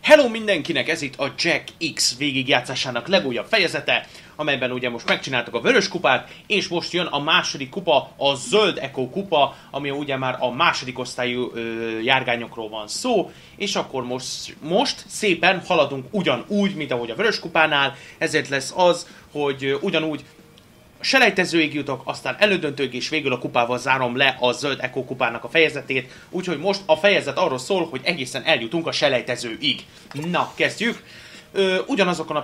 Hello mindenkinek, ez itt a Jack X végigjátszásának legújabb fejezete, amelyben ugye most megcsináltuk a vörös kupát, és most jön a második kupa, a zöld Echo kupa, ami ugye már a második osztályú járgányokról van szó, és akkor most szépen haladunk ugyanúgy, mint ahogy a vörös kupánál, ezért lesz az, hogy ugyanúgy selejtezőig jutok, aztán elődöntők, és végül a kupával zárom le a zöld Echo kupának a fejezetét, úgyhogy most a fejezet arról szól, hogy egészen eljutunk a selejtezőig. Na, kezdjük! Ugyanazokon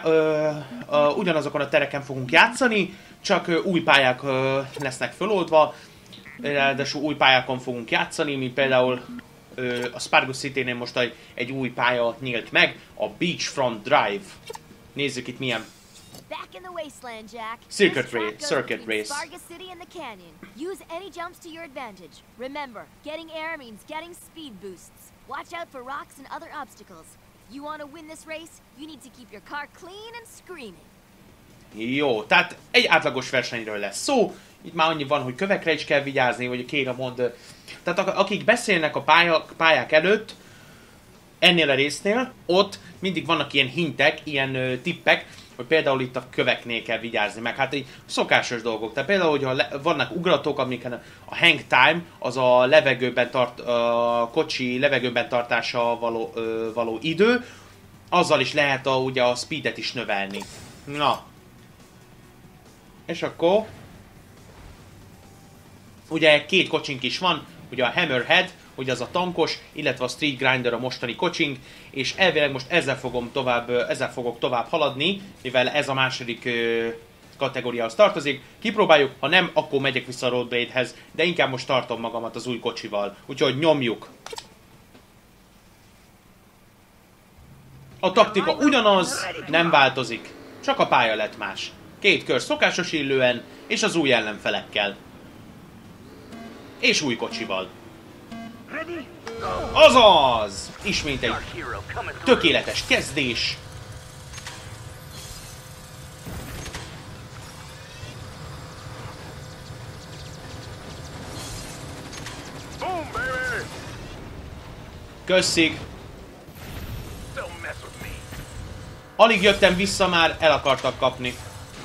a tereken fogunk játszani, csak új pályák lesznek föloldva, ráadásul új pályákon fogunk játszani, mint például a Spargus City-nél most egy új pálya nyílt meg, a Beachfront Drive. Nézzük itt milyen. Back in the wasteland, Jack. Circuit race. Spargus City and the canyon. Use any jumps to your advantage. Remember, getting air means getting speed boosts. Watch out for rocks and other obstacles. You want to win this race? You need to keep your car clean and screaming. Jó, tehát egy átlagos versenyről lesz szó. Itt már annyi van, hogy kövekre is kell vigyázni, vagy Kéra mond. Tehát akik beszélnek a pályák előtt, ennél a résznél, ott mindig vannak ilyen hintek, ilyen tippek, hogy például itt a köveknél kell vigyázni, meg hát egy szokásos dolgok. Tehát például, hogyha vannak ugratók, amiken a hang time, az a levegőben a kocsi levegőben tartása való idő, azzal is lehet ugye a speedet is növelni. Na. És akkor ugye két kocsink is van, ugye a Hammerhead, hogy az a tankos, illetve a Street Grinder a mostani kocsink, és elvileg most ezzel fogok tovább haladni, mivel ez a második kategóriához tartozik. Kipróbáljuk, ha nem, akkor megyek vissza a Roadblade-hez, de inkább most tartom magamat az új kocsival. Úgyhogy nyomjuk! A taktika ugyanaz, nem változik, csak a pálya lett más. Két kör szokásos illően, és az új ellenfelekkel. És új kocsival. Azaz! Ismét egy tökéletes kezdés. Köszik. Alig jöttem vissza, már el akartak kapni.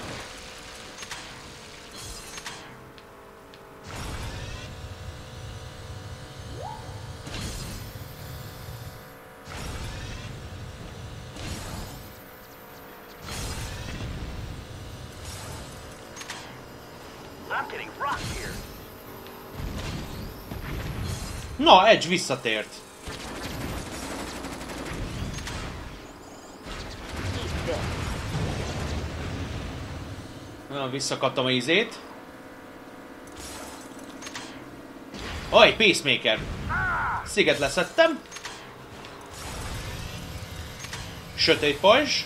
Na, Edge visszatért. Na, visszakaptam a izét. Oj, Pacemaker. Sziget leszettem. Sötét pajzs.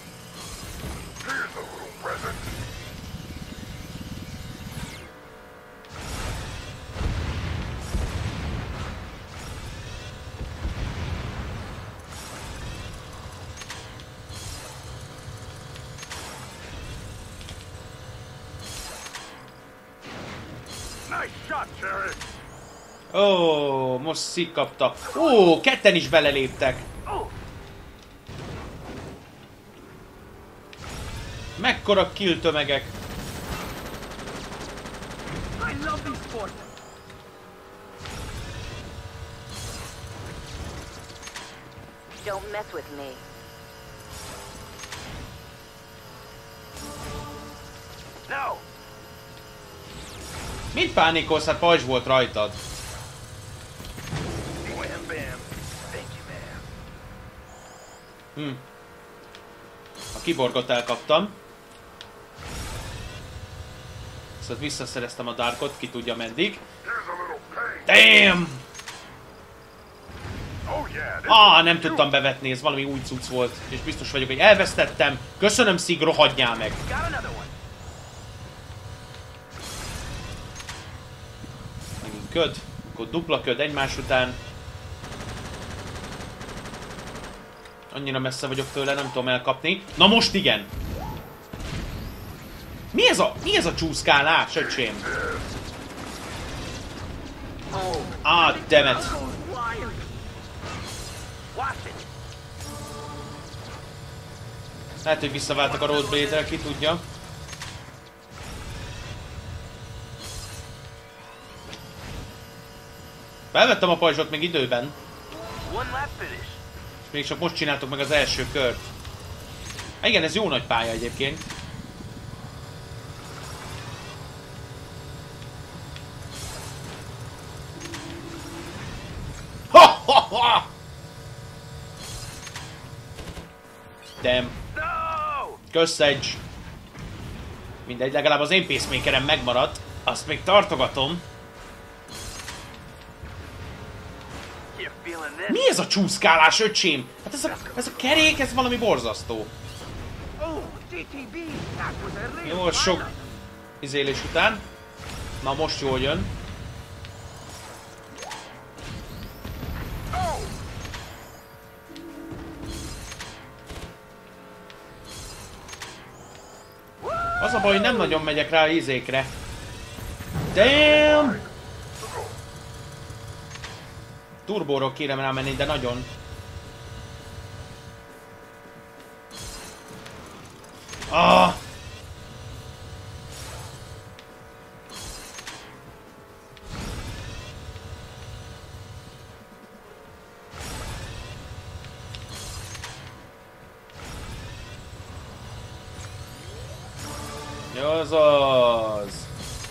Ó, most szik kapta. Ó, ketten is beleléptek. Mekkora kill tömegek. Don't mess with me. No. Mit pánikolsz? Hát pajzs volt rajtad. A kiborgot elkaptam. Szóval visszaszereztem a Darkot, ki tudja meddig. Damn! Nem tudtam bevetni, ez valami új cucc volt. És biztos vagyok, hogy elvesztettem. Köszönöm, Szig, rohadjál meg! Megint köd, akkor dupla köd egymás után. Annyira messze vagyok tőle, nem tudom elkapni. Na most igen! Mi ez a csúszkálás, öcsém? Damn it! Lehet, hogy visszaváltak a Roadblade-re, ki tudja. Felvettem a pajzsot még időben. És még csak most csináltok meg az első kört. Igen, ez jó nagy pálya egyébként. Ha! Damn. Kösz, Edge. Mindegy, legalább az én pacemakerem megmaradt. Azt még tartogatom. Mi ez a csúszkálás, öcsém? Hát ez a kerék, ez valami borzasztó. Jó, sok izélés után. Na most jól jön. Az a baj, hogy nem nagyon megyek rá a izékre. Damn! Turbóról kérem rámenni, de nagyon. Ah! Az az.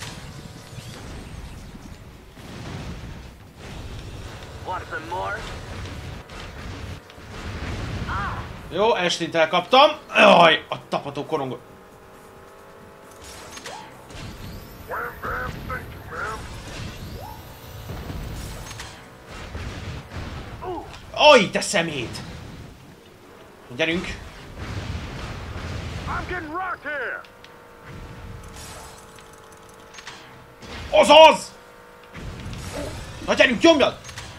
Jó, estét elkaptam. Jaj, a tapató korongot. Aj, te szemét! Gyerünk! Azaz! Na gyerünk, nyomjad!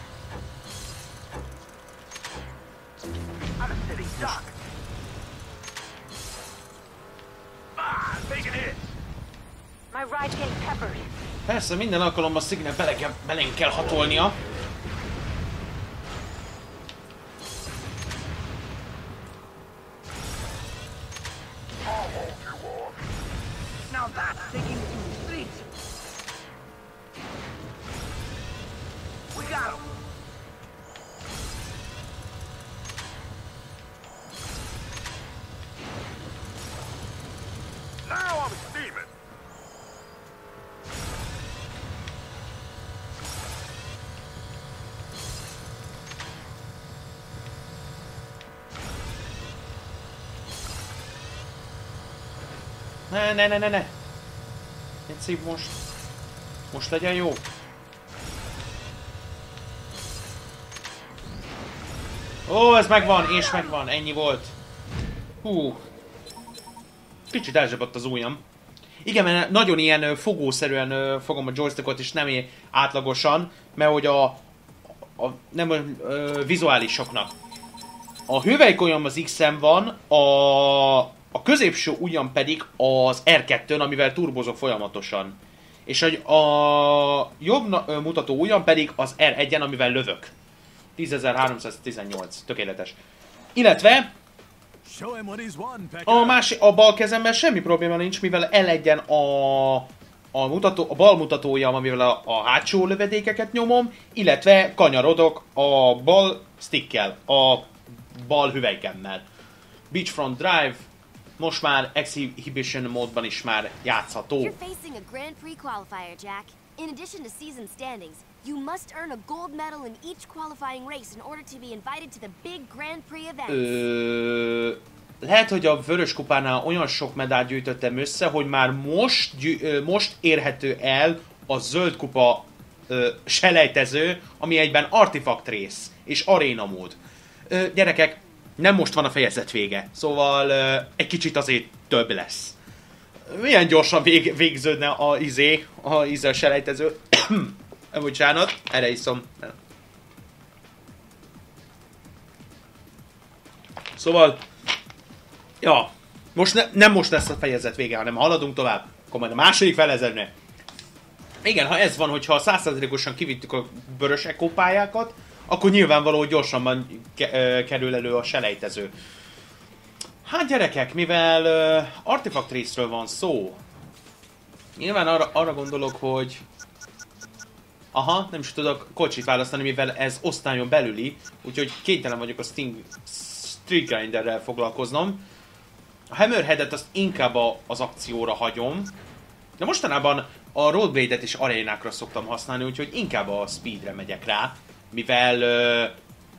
Persze, minden alkalommal Signek belén kell hatolnia. Ne. Egy szív most. Most legyen jó. Ó, ez megvan, és megvan. Ennyi volt. Hú. Kicsit elzsebott az ujjam. Igen, mert nagyon ilyen fogószerűen fogom a joystickot, és nem átlagosan, mert hogy nem vizuálisoknak. A hüvelykujjam az X-en van, a középső ujjam pedig az R2-n, amivel turbozok folyamatosan. És a jobb mutató ujjam pedig az R1-en, amivel lövök. 10.318. Tökéletes. Illetve a bal kezemben semmi probléma nincs, mivel L1-en a bal mutatójam, amivel a hátsó lövedékeket nyomom, illetve kanyarodok a bal stickkel, a bal hüvelykemmel. Beachfront Drive most már Exhibition módban is már játszható. You're facing a Grand Prix qualifier, Jack. In addition to season standings, you must earn a gold medal in each qualifying race in order to be invited to the big Grand Prix events. Lehet, hogy a vörös kupánál olyan sok medált gyűjtöttem össze, hogy már most érhető el a zöld kupa selejtező, ami egyben artifact rész és aréna mód. Gyerekek, nem most van a fejezet vége, szóval egy kicsit azért több lesz. Milyen gyorsan végződne a selejtező. Bocsánat, erre iszom. Szóval, ja, nem most lesz a fejezet vége, hanem haladunk tovább. Akkor majd a második fejezetnél. Igen, ha ez van, hogyha 100%-osan kivittük a vörös ekópályákat, akkor nyilvánvaló, hogy gyorsabban kerül elő a selejtező. Hát gyerekek, mivel Artifact részről van szó, nyilván arra gondolok, hogy aha, nem is tudok kocsit választani, mivel ez osztályon belüli, úgyhogy kénytelen vagyok a Street Grinderrel foglalkoznom. A Hammerheadet azt inkább az akcióra hagyom, de mostanában a Roadblade-et is arénákra szoktam használni, úgyhogy inkább a Speedre megyek rá, mivel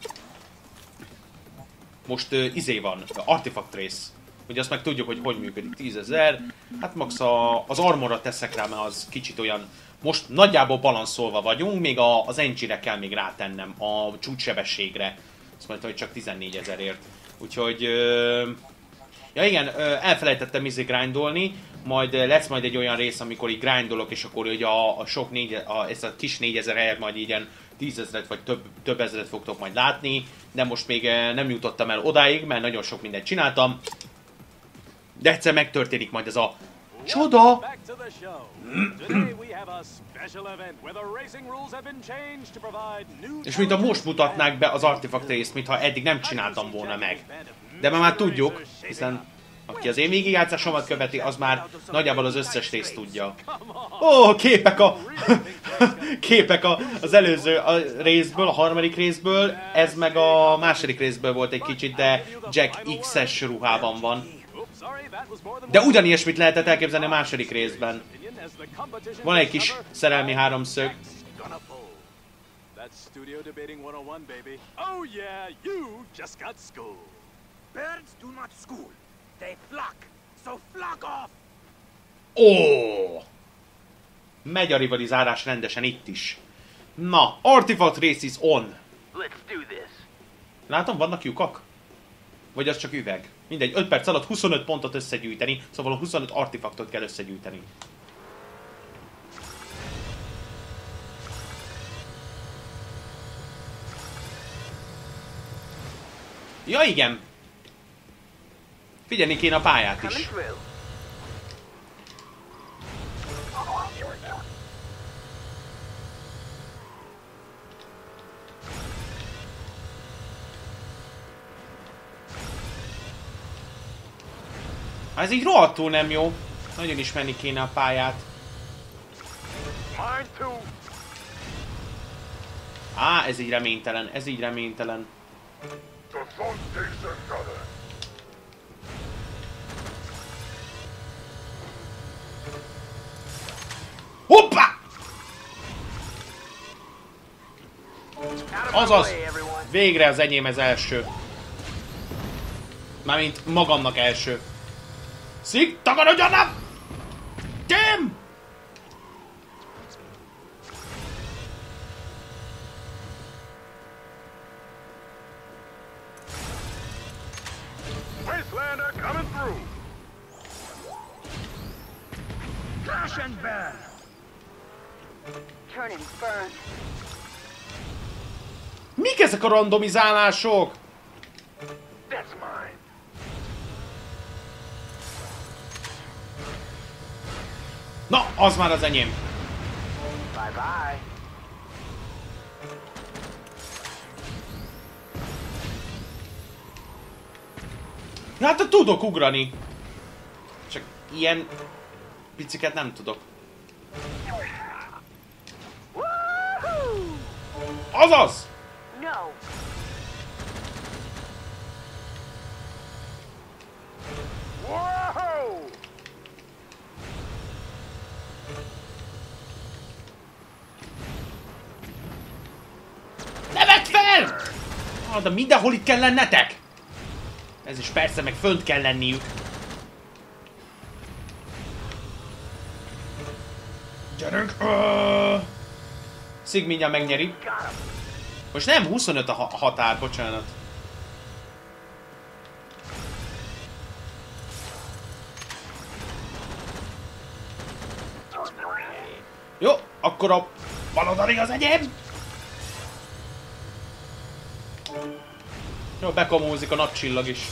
most izé van, Artifact rész. Ugye azt meg tudjuk, hogy működik, 10.000. Hát max az armorra teszek rá, mert az kicsit olyan... Most nagyjából balanszolva vagyunk, még az engine-re kell még rátennem, a csúcssebességre. Azt mondta, hogy csak 14.000-ért. Úgyhogy... Ja igen, elfelejtettem grindolni, majd lesz majd egy olyan rész, amikor így grindolok, és akkor ugye ezt a kis 4000 helyet majd ilyen 10.000-et vagy több ezeret fogtok majd látni, de most még nem jutottam el odáig, mert nagyon sok mindent csináltam. De egyszer megtörténik majd ez a csoda! És mintha most mutatnák be az Artifact részt, mintha eddig nem csináltam volna meg. De már tudjuk, hiszen aki az én végigjátszásomat követi, az már nagyjából az összes részt tudja. Ó, képek az előző részből, a harmadik részből, ez meg a második részből volt egy kicsit, de Jack X-es ruhában van. De ugyanilyesmit lehetett elképzelni a második részben. Van egy kis szerelmi háromszög. Ó! Megy a rivalizálás rendesen itt is. Na, Artifact Race is on. Látom, vannak lyukak? Vagy az csak üveg? Mindegy, 5 perc alatt 25 pontot összegyűjteni, szóval 25 artefaktot kell összegyűjteni. Ja igen! Figyelni kéne a pályát is. Ez így rohadtul nem jó. Nagyon ismerni kéne a pályát. Á, ez így reménytelen, ez így reménytelen. Hoppá! Azaz! Végre az enyém ez első. Mármint magamnak első. Szik, tagadodjon nem! Tim! Wastelander coming through. Crash and burn. Turn and burn. Mik ezek a randomizálások? That's mine. Na, az már az enyém. Bye bye. Hát tudok ugrani. Csak ilyen piciket nem tudok. Azaz! No. Whoa! Ne vedd fel! Ah, de mindenhol itt kell lennetek! Ez is persze, meg fönt kell lenniük. Gyerünk! Szig mindjárt megnyeri. Most nem 25 a határ, bocsánat. Jó, akkor a baloldali az enyém. Jó, bekomózik a napcsillag is.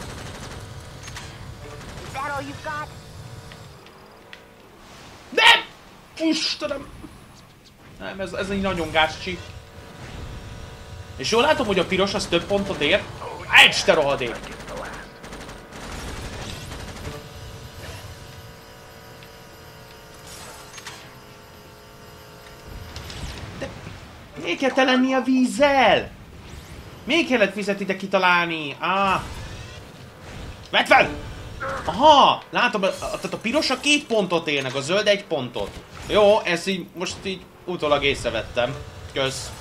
Nem! Istenem! Nem, ez egy nagyon gácsi. És jól látom, hogy a piros az több pontot ér. Egy te rohadék! De miért kell te lenni a vízzel? Miért kellett vizet ide kitalálni? Vedd fel! Aha! Látom, tehát a piros a 2 pontot érnek, a zöld 1 pontot. Jó, ezt így most így utólag észrevettem. Kösz.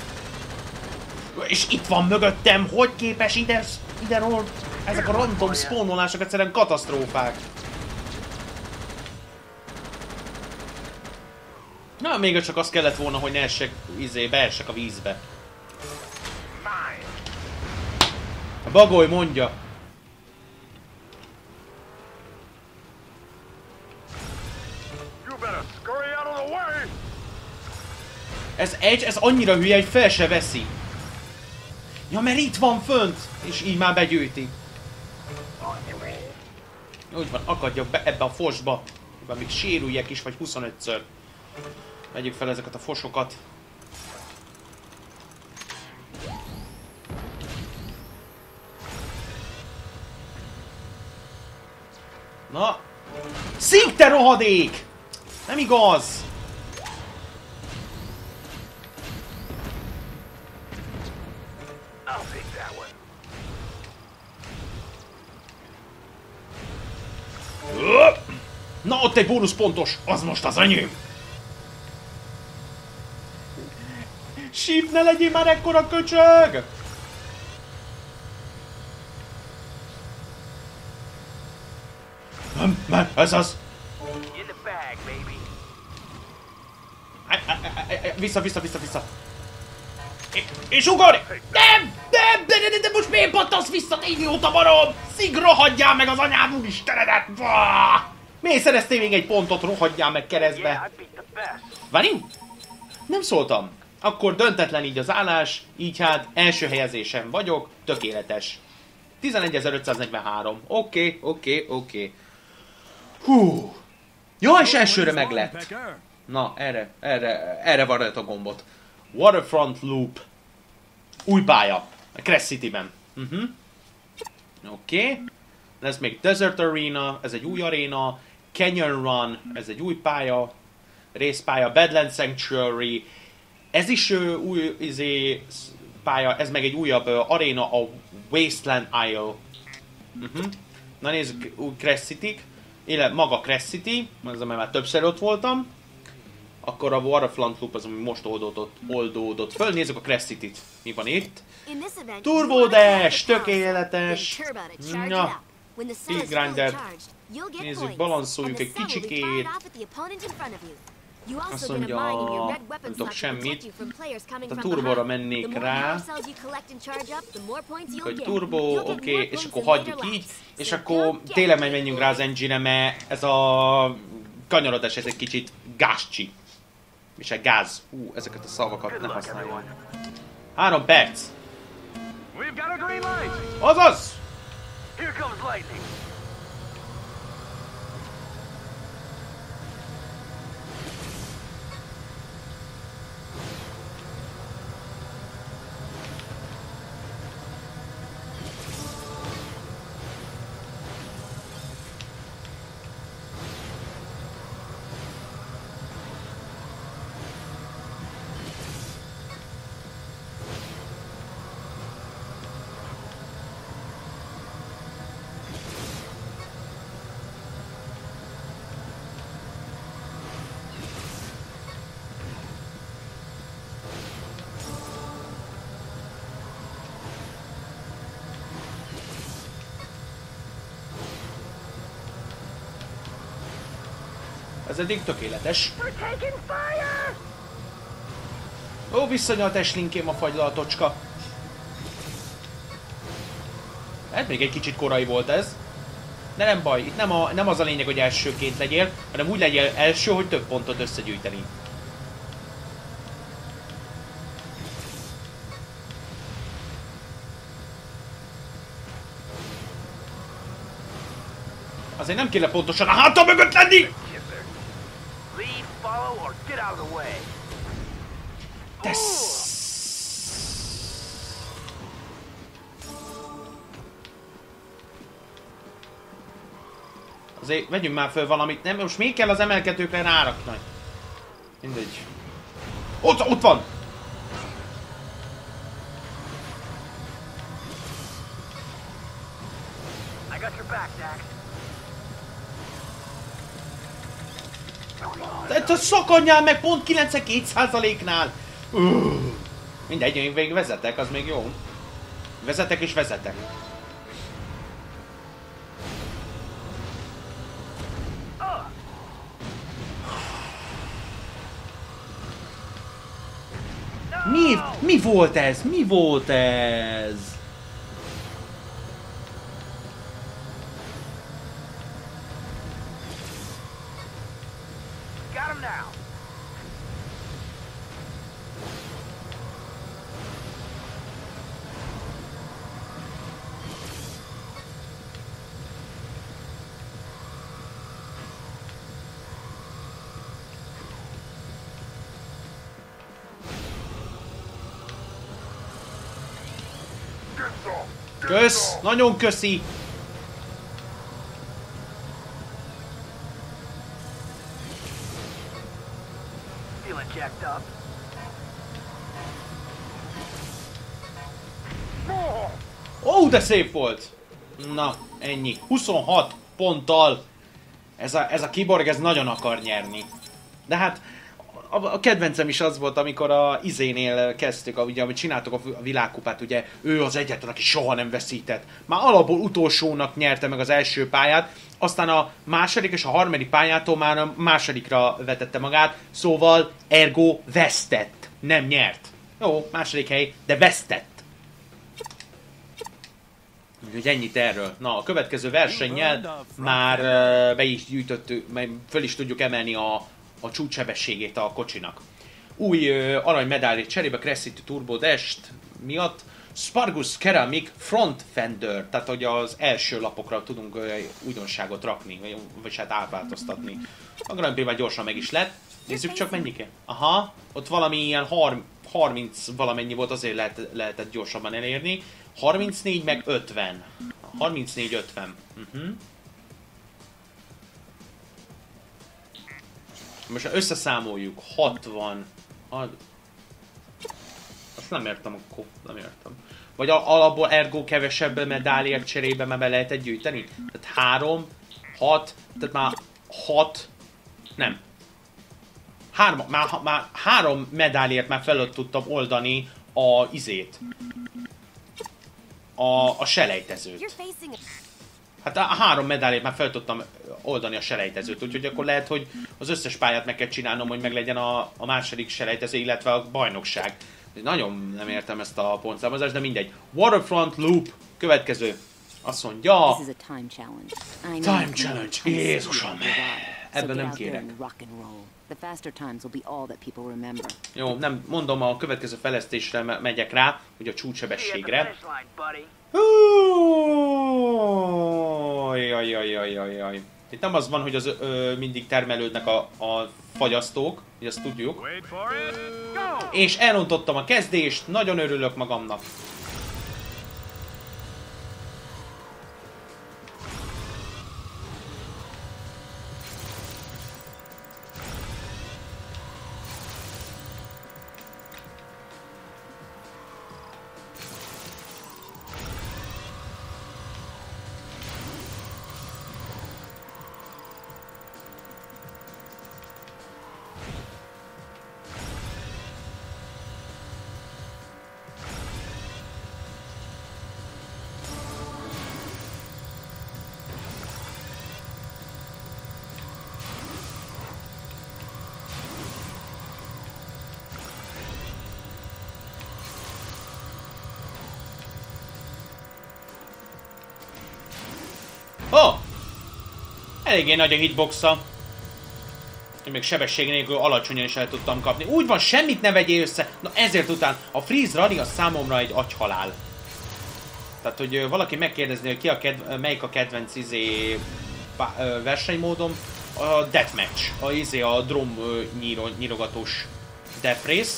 És itt van mögöttem, hogy képes ide ezek a random spawnolások egyszerűen katasztrófák. Na, még csak az kellett volna, hogy ne essek, beessek a vízbe. A bagoly mondja. Ez annyira hülye, hogy fel se veszi. Ja, mert itt van fönt! És így már begyűjti. Úgy van, akadjak be ebbe a fosba. Még sérüljek is, vagy 25-ször. Vegyük fel ezeket a fosokat. Na! Szink, te rohadék! Nem igaz! Na, ott egy bónuszpontos, az most az enyém! Shift, ne legyél már ekkora köcsög! Nem, ez az! Vissza! És ugorj! Nem, most miért pattansz vissza, te idióta barom? Szig, rohadjál meg az anyám úristenedet! Miért szereztél még egy pontot, rohadjál meg keresztbe? Várjunk? Nem szóltam. Akkor döntetlen így az állás, így hát első helyezésen vagyok, tökéletes. 11.543. Oké. Hú. Ja, és elsőre meg lett. Na, erre van rajta a gombot. Waterfront Loop. Új pálya. A Crest City-ben. Oké. Lesz még Desert Arena, ez egy új aréna. Canyon Run, ez egy új pálya. Részpálya, Badland Sanctuary. Ez is új pálya, ez meg egy újabb aréna, a Wasteland Isle. Na nézzük, új Crest City. Illetve maga Crest City, ez amely már többször ott voltam. Akkor a Waterfront Loop az, ami most oldódott föl. Nézzük a Crest City-t. Mi van itt? Turbo Dash, tökéletes. Na, Speed Grinder. Nézzük, balanszoljuk egy kicsikét. Azt mondja, nem tudok semmit. A turbóra mennék rá. Hogy turbo, oké, és akkor hagyjuk így. És akkor tényleg menjünk rá az engine-re, mert ez a kanyarodás, ez egy kicsit gázcsi. És egy gáz. Ezeket a szavakat ne használjam. 3 perc. Azaz! Ez eddig tökéletes. Ó, visszanyalt Ashlinkém a fagylaltocska. Hát még egy kicsit korai volt ez. De nem baj, itt nem az a lényeg, hogy elsőként legyél, hanem úgy legyél első, hogy több pontot összegyűjteni. Azért nem kéne pontosan a háta mögött lenni! Azért vegyünk már föl valamit. Nem, most még kell az emelkedőkre rárakni. Mindegy. Ott van! I got your back, Dax. Te szakadjál meg pont 92%-nál! Mindegy, én végig vezetek, az még jó. Vezetek és vezetek. Mi volt ez? Mi volt ez? Got him now. Kösz! Nagyon köszi! Feeling jacked up. Ó, de szép volt! Na, ennyi. 26 ponttal. Ez a kiborg, ez nagyon akar nyerni. De hát, a kedvencem is az volt, amikor a izénél kezdtük, ugye, amit csináltuk a világkupát, ugye, ő az egyetlen, aki soha nem veszített. Már alapból utolsónak nyerte meg az első pályát, aztán a második és a harmadik pályától már a másodikra vetette magát, szóval ergo vesztett, nem nyert. Jó, második hely, de vesztett. Úgyhogy ennyit erről. Na, a következő versennyel már be is gyűjtöttük, föl is tudjuk emelni a csúcssebességét a kocsinak. Új aranymedálét cserébe Crescent Turbo Dash miatt Spargus Ceramic Front Fender, tehát hogy az első lapokra tudunk újdonságot rakni, vagy hát átváltoztatni. A Grand Prix már gyorsan meg is lett. Nézzük csak mennyike. Aha, ott valami ilyen 30 valamennyi volt, azért lehetett gyorsabban elérni. 34 meg 50. 34-50. Most összeszámoljuk. 60. Azt nem értem akkor. Nem értem. Vagy alapból ergo kevesebb medáliák cserébe már be lehetett gyűjteni? Tehát 3, 6, tehát már 6, nem. Már 3 medáliát már fel tudtam oldani a izét. A selejtezőt. Hát a 3 medáliát már fel tudtam oldani a selejtezőt, úgyhogy akkor lehet, hogy az összes pályát meg kell csinálnom, hogy meglegyen a második selejtező, illetve a bajnokság. Nagyon nem értem ezt a pontszámozást, de mindegy. Waterfront Loop, következő. Azt mondja... Time Challenge. Jézusom! Ebben nem kérek. Jó, nem mondom, a következő fejlesztésre megyek rá, hogy a csúcssebességre. Jaj. Itt nem az van, hogy az mindig termelődnek a fagyasztók, hogy azt tudjuk. És elrontottam a kezdést, nagyon örülök magamnak. Eléggé nagy a hitboxa. Én még sebesség nélkül alacsonyan is el tudtam kapni. Úgy van, semmit ne vegyél össze. Na ezért után a Freeze Rally a számomra egy agyhalál. Tehát, hogy valaki megkérdezni, hogy melyik a kedvenc versenymódom, a Deathmatch, a drum nyírogatós Death Race.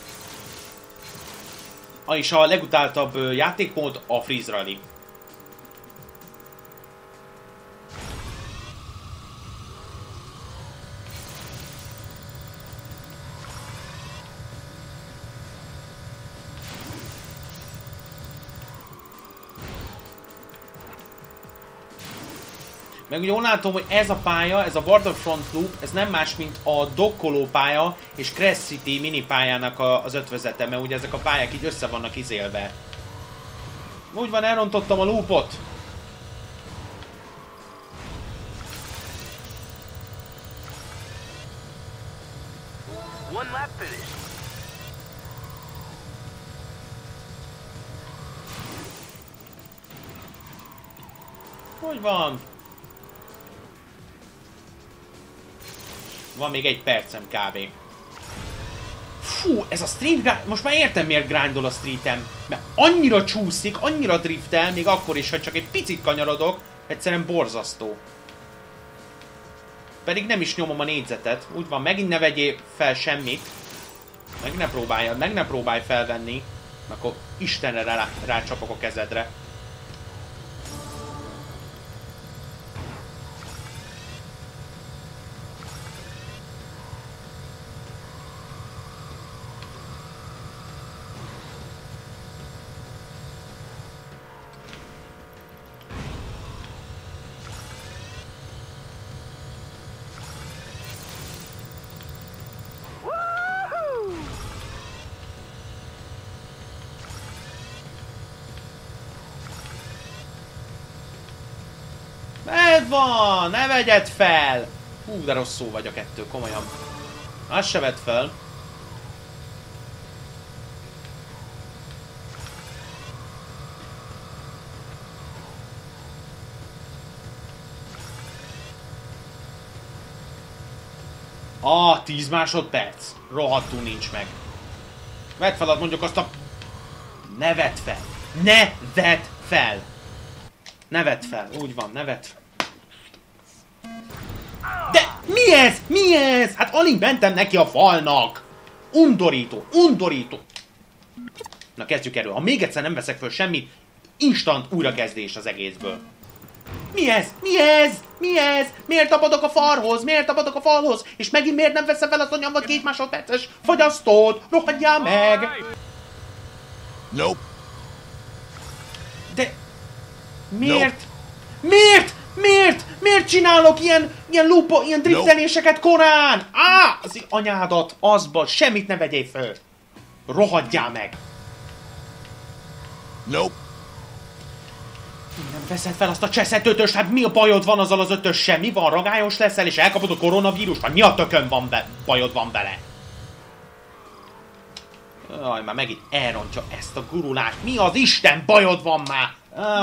És a legutáltabb játékmód a Freeze Rally. Meg jól látom, hogy ez a pálya, ez a Waterfront Loop, ez nem más, mint a dokkoló pálya és Crash City mini pályának az ötvözete, mert ugye ezek a pályák így össze vannak izélve. Úgy van, elrontottam a loopot. One lap finish. Hogy van? Van még egy percem kb. Fú, ez a street grind... Most már értem, miért grindol a streetem. Mert annyira csúszik, annyira driftel, még akkor is, hogy csak egy picit kanyarodok, egyszerűen borzasztó. Pedig nem is nyomom a négyzetet. Úgy van, megint ne vegyél fel semmit. Meg ne próbálj felvenni. Akkor Istenre rácsapok a kezedre. Ez van! Ne vegyed fel! Hú, de rossz szó vagyok ettől, komolyan. Azt se vedd fel. Ah, 10 másodperc. Rohadtul nincs meg. Vedd fel, mondjuk azt a... Ne vedd fel! Ne vedd fel! Ne vedd fel, úgy van, ne vedd fel. De mi ez? Mi ez? Hát alig mentem neki a falnak. Undorító, undorító. Na kezdjük elő. Ha még egyszer nem veszek föl semmit, instant újrakezdés az egészből. Mi ez? Mi ez? Mi ez? Miért tapadok a falhoz? Miért tapadok a falhoz? És megint miért nem veszem fel azt a nyomvat 2 másodperces fogyasztót? Rohadjál meg! Nope. De... Miért? Miért? Miért? Miért csinálok ilyen lupo, ilyen drifteléseket korán? Á! Az anyádat, azba, semmit ne vegyél föl! Rohadjál meg! Nope. Nem veszed fel azt a cseszett ötöst, hát mi a bajod van azzal az ötössel? Mi van, ragályos leszel és elkapod a koronavírust? Hát mi a tökön van bajod van vele? Aj, már megint elrontja ezt a gurulát. Mi az Isten bajod van már?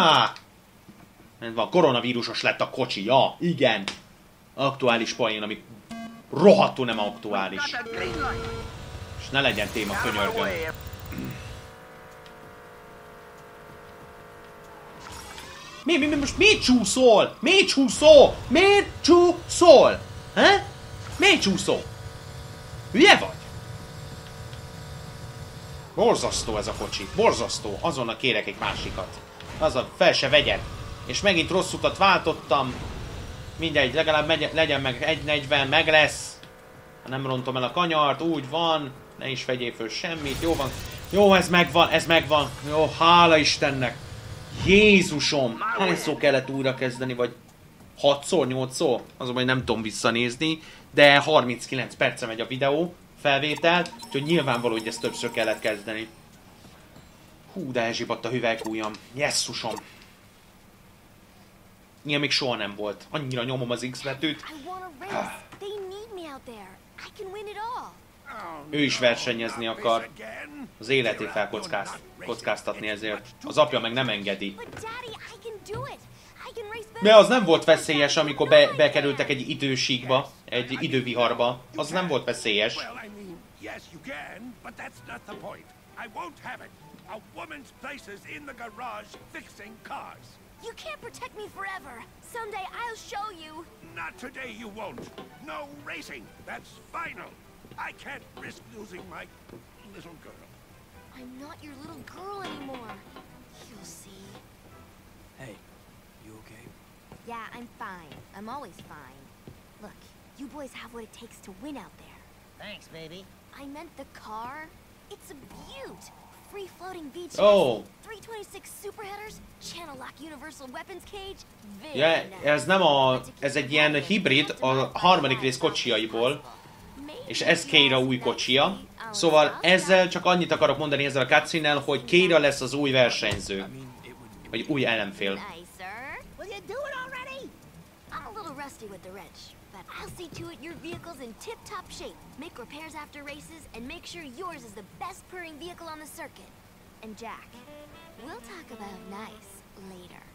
Van, koronavírusos lett a kocsi, ja, igen. Aktuális poén, ami rohadtul nem aktuális. És ne legyen téma, könyörgöm. Most miért csúszol? Miért csúszol? Miért csúszol? He? Miért csúszol? Hülye vagy? Borzasztó ez a kocsi, borzasztó. Azonnal kérek egy másikat. Azon fel se vegyed. És megint rossz utat váltottam. Mindegy, legalább legyen meg 1.40, meg lesz. Ha nem rontom el a kanyart, úgy van. Ne is vegyél föl semmit, jó van. Jó, ez megvan, ez megvan. Jó, hála Istennek. Jézusom! Hányszor kellett újra kezdeni, vagy 6-szor, 8-szor? Azon, hogy nem tudom visszanézni. De 39 perce megy a videó felvételt, úgyhogy nyilvánvaló, hogy ezt többször kellett kezdeni. Hú, de elzsibadt a hüvelykújam. Jesszusom! Ilyen még soha nem volt. Annyira nyomom az X betűt. Ő is versenyezni akar. Az életét felkockáztatni ezért. Az apja meg nem engedi. De az nem volt veszélyes, amikor bekerültek egy idősíkba, egy időviharba. Az nem volt veszélyes. You can't protect me forever. Someday I'll show you. Not today you won't. No racing. That's final. I can't risk losing my little girl. I'm not your little girl anymore. You'll see. Hey, you okay? Yeah, I'm fine. I'm always fine. Look, you boys have what it takes to win out there. Thanks, baby. I meant the car. It's a beaut. Free floating beach. Oh. 320 T26 superheaders, channel lock universal weapons cage. Ja, ez nem ez egy ilyen hibrid a harmadik rész kocsiaiból, és ez Keira új kocsia. Szóval ezzel csak annyit akarok mondani ezzel a cutscene-nel, hogy Keira lesz az új versenyző. Vagy új ellenfél. Will you do it already? I'm a little rusty with the wrench, but I'll see to it your vehicle's in tip-top shape. Make repairs after races and make sure yours is the best purring vehicle on the circuit. And Jack, we'll talk about nice later.